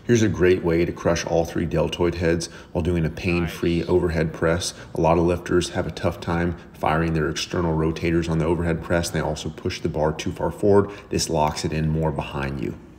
Here's a great way to crush all three deltoid heads while doing a pain-free overhead press. A lot of lifters have a tough time firing their external rotators on the overhead press, and they also push the bar too far forward. This locks it in more behind you.